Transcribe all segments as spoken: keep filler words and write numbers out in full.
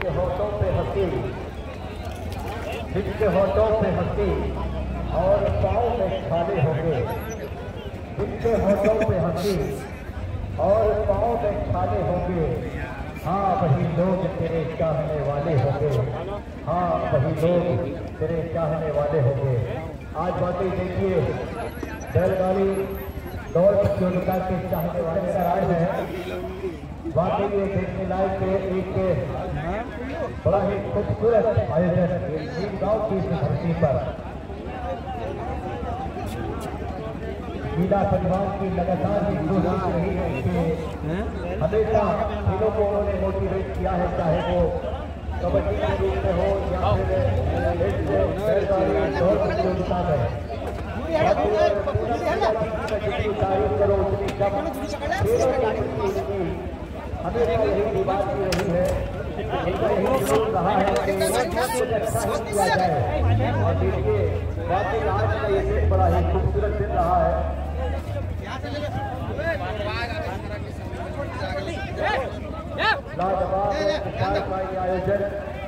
जिसके होठों पे हंसी, जिसके होठों पे हंसी और पाँव में छाले होंगे, जिसके होठों पे हंसी और पाँव में छाले होंगे, हाँ वही लोग तेरे चाहने वाले होंगे, हाँ वही लोग तेरे चाहने वाले होंगे। आज बातें देखिए, बैलगाड़ी दौड़ प्रतियोगिता के चाहने वाले आए हैं। वाकई ये देखने लायक एक बड़ा ही खूबसूरत आयोजन गांव की धरती पर मीरा परिवार की लगातार की कोशिश रही है कि हमेशा खेलों को उन्होंने मोटिवेट किया है, चाहे वो कबड्डी के रूप में हो या फिर बैलगाड़ी दौड़ प्रतियोगिता में। तारीफ करो उतनी कम। हमेशा यही बात की रही है, इनका यही जरूर रहा है कि कुछ अच्छा किया जाए। और देखिए वाकई आज का ये दिन बड़ा ही खूबसूरत दिन रहा है। लाजवाब आयोजन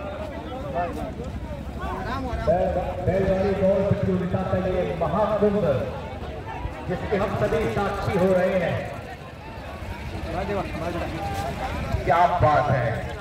बैलगाड़ी दौड़ प्रतियोगिता का ये महाकुंभ जिसके हम सभी साक्षी हो रहे हैं। क्या बात है।